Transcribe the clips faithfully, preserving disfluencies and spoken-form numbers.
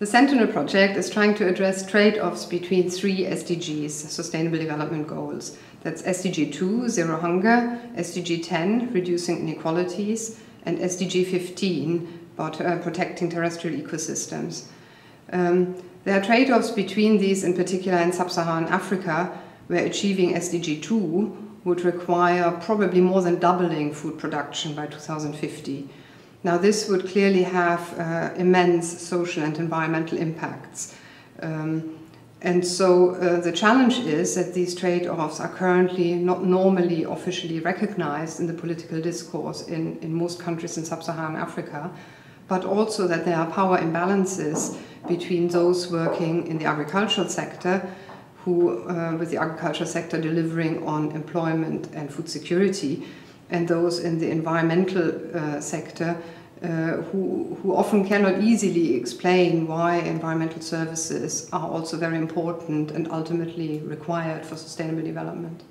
The Sentinel project is trying to address trade-offs between three S D Gs, Sustainable Development Goals. That's S D G two, Zero Hunger, S D G ten, Reducing Inequalities, and S D G fifteen, about uh, protecting terrestrial ecosystems. Um, there are trade-offs between these, in particular in sub-Saharan Africa, where achieving S D G two would require probably more than doubling food production by two thousand fifty. Now, this would clearly have uh, immense social and environmental impacts. Um, and so uh, the challenge is that these trade-offs are currently not normally officially recognized in the political discourse in, in most countries in sub-Saharan Africa, but also that there are power imbalances between those working in the agricultural sector, who, uh, with the agricultural sector delivering on employment and food security, and those in the environmental uh, sector uh, who, who often cannot easily explain why environmental services are also very important and ultimately required for sustainable development.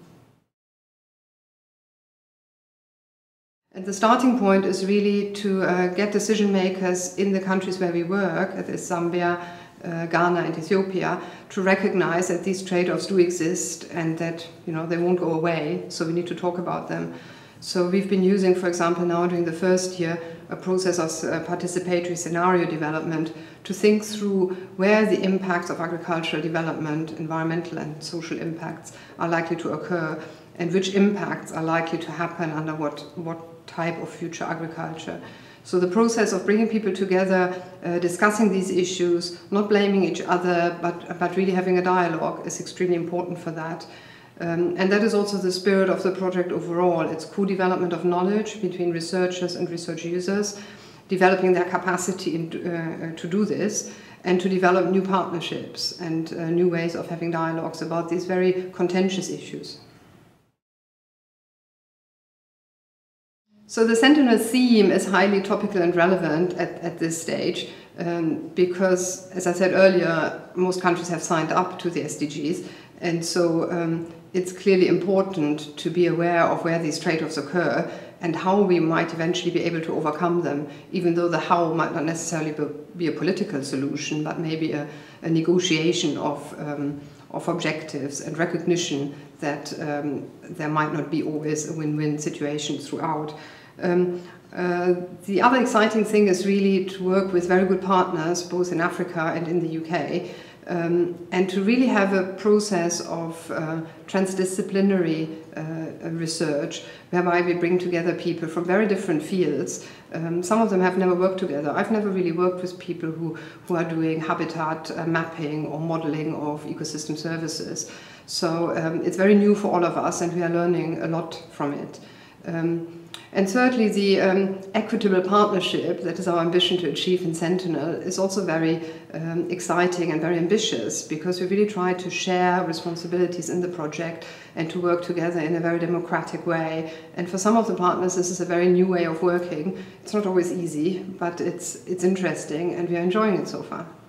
And the starting point is really to uh, get decision makers in the countries where we work, that is Zambia, uh, Ghana and Ethiopia, to recognize that these trade-offs do exist and that, you know, they won't go away, so we need to talk about them. So we've been using, for example, now during the first year, a process of uh, participatory scenario development to think through where the impacts of agricultural development, environmental and social impacts are likely to occur, and which impacts are likely to happen under what, what type of future agriculture. So the process of bringing people together, uh, discussing these issues, not blaming each other, but, but really having a dialogue is extremely important for that. Um, and that is also the spirit of the project overall. It's co-development of knowledge between researchers and research users, developing their capacity in, uh, to do this, and to develop new partnerships and uh, new ways of having dialogues about these very contentious issues. So the Sentinel theme is highly topical and relevant at, at this stage um, because, as I said earlier, most countries have signed up to the S D Gs, and so um, it's clearly important to be aware of where these trade-offs occur and how we might eventually be able to overcome them, even though the how might not necessarily be a political solution, but maybe a, a negotiation of, um, of objectives and recognition that um, there might not be always a win-win situation throughout. Um, uh, the other exciting thing is really to work with very good partners, both in Africa and in the U K, um, and to really have a process of uh, transdisciplinary uh, research, whereby we bring together people from very different fields. Um, some of them have never worked together. I've never really worked with people who, who are doing habitat uh, mapping or modeling of ecosystem services. So um, it's very new for all of us, and we are learning a lot from it. Um, And thirdly, the um, equitable partnership, that is our ambition to achieve in Sentinel, is also very um, exciting and very ambitious, because we really try to share responsibilities in the project and to work together in a very democratic way. And for some of the partners, this is a very new way of working. It's not always easy, but it's, it's interesting, and we are enjoying it so far.